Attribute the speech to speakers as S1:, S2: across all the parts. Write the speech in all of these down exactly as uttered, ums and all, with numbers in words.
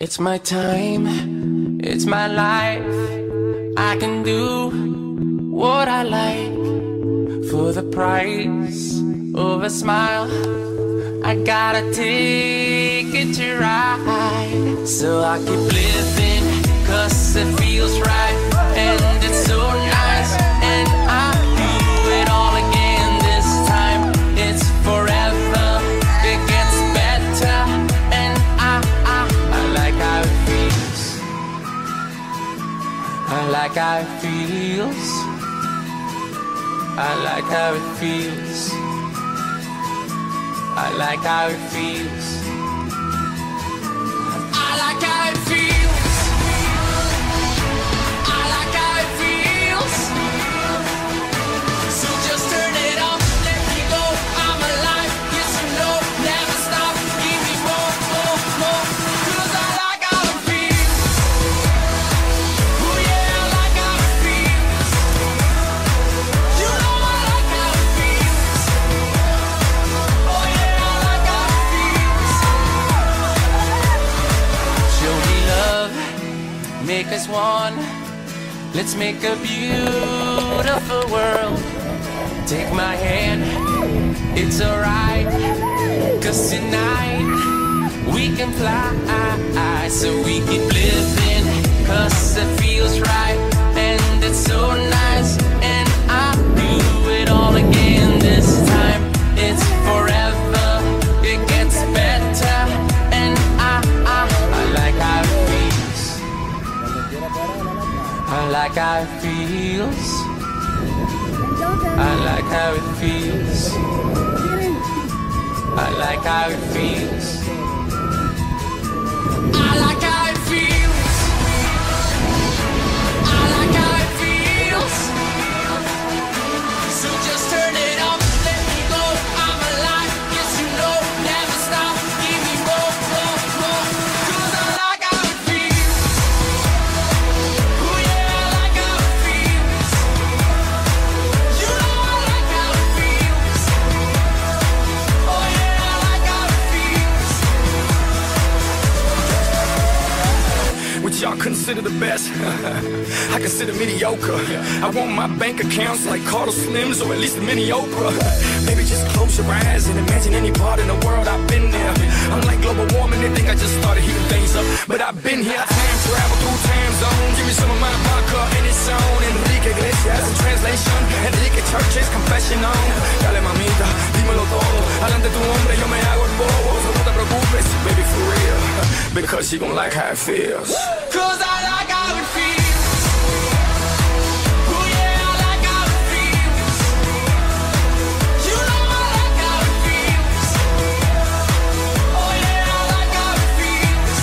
S1: It's my time, it's my life. I can do what I like for the price of a smile. I got a ticket to ride, so I keep living, cause it feels right. And it's so nice, and I do it all again this time. It's forever, it gets better, and I, I, I like how it feels. I like how it feels. I like how it feels. I like how it feels. I like how it feels. I like how it feels. So just turn it up, let me go. I'm alive, yes or no, never stop. Give me more, more, more. Cause I like how it feels. Oh yeah, I like how it feels. You know I like how it feels. Oh yeah. Make us one, let's make a beautiful world. Take my hand, it's alright, cause tonight we can fly. So we keep living, cause it feels right. And it's so nice, and I do it all again this time. It's forever, it gets better, and I, I, I like how it feels. I like how it feels. I like how it feels. I like how it feels. I like how it feels. I like how it feels. So just turn it up, let me go. I'm alive, yes you know, never stop. Give me more, more, more. Cause I like how it feels. Oh yeah, I like how it feels. You know I like how it feels. Oh yeah, I like how it feels.
S2: Which y'all consider the best, I consider mediocre. I want my bank accounts like Carter Slims, or at least a mini Oprah. Maybe just close your eyes and imagine any part in the world I've been there. Unlike global warming, they think I just started heating things up, but I've been here. Time travel through time zones. Give me some of my vodka and it's on. Enrique Iglesias in translation, Enrique Church's confession on. Dale mamita, dímelo todo. Adelante tu hombre, yo me hago el bobo. So no te preocupes, baby, for real, because you gon' like how it feels.
S1: Cause I like how it feels. Oh yeah, I like how it feels. You know I like how it feels. Oh yeah, I like how it feels.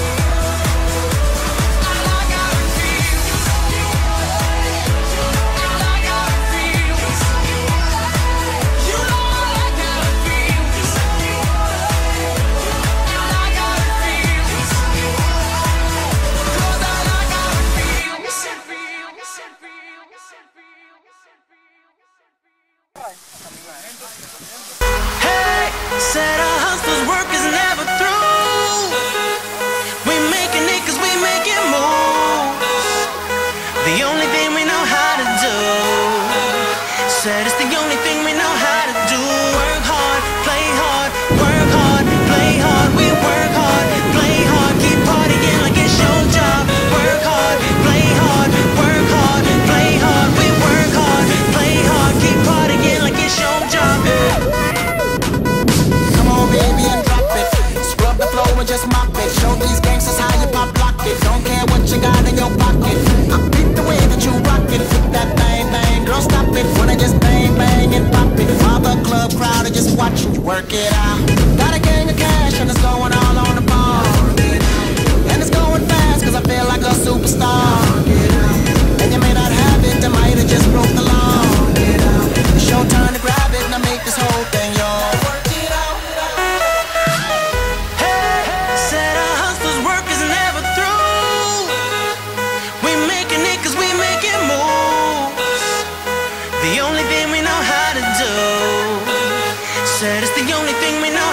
S1: I like how it feels. I like how it feels. You know I like how it feels. I like how it feels. Cause I like how it feels.
S3: Hey, said our hustler's work is never through. We making it cause we making moves. The only thing we know how to do. Said it's the only thing we know how to do. Work hard, play hard, work hard, play hard. We work hard, play hard, keep partying like it's your job. Work hard, play hard, work hard, play hard. We work hard, play hard, keep partying like it's your job.
S4: Come on, baby, and drop it. Scrub the floor and just mop it. Show these gangsters how you pop lock it. Don't care what you got in your pocket. I beat the way that you rock it. Flip that bang bang, girl, stop it. Wanna just bang bang and pop it. While the club crowd are just watching you work it out. Got a gang of cash and it's going all on the ball. And it's going fast cause I feel like a superstar. And you may not have it, I might have just broke the law. It's your turn to grab it and I make this whole thing yours.
S3: Hey, said our hustler's work is never through. We making it cause we making moves. The only thing we know how to do. Said it's the only thing we know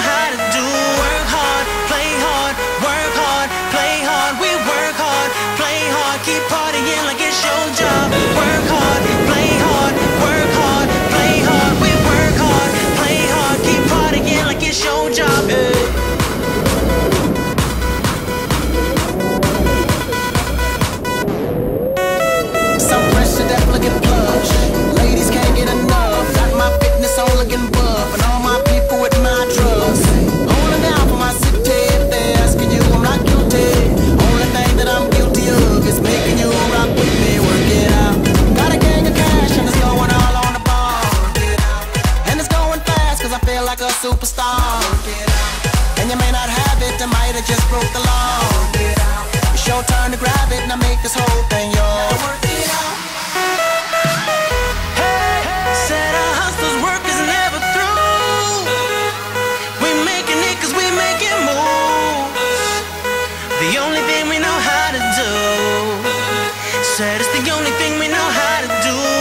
S3: only thing we know how to do. Said it's the only thing we know how to do.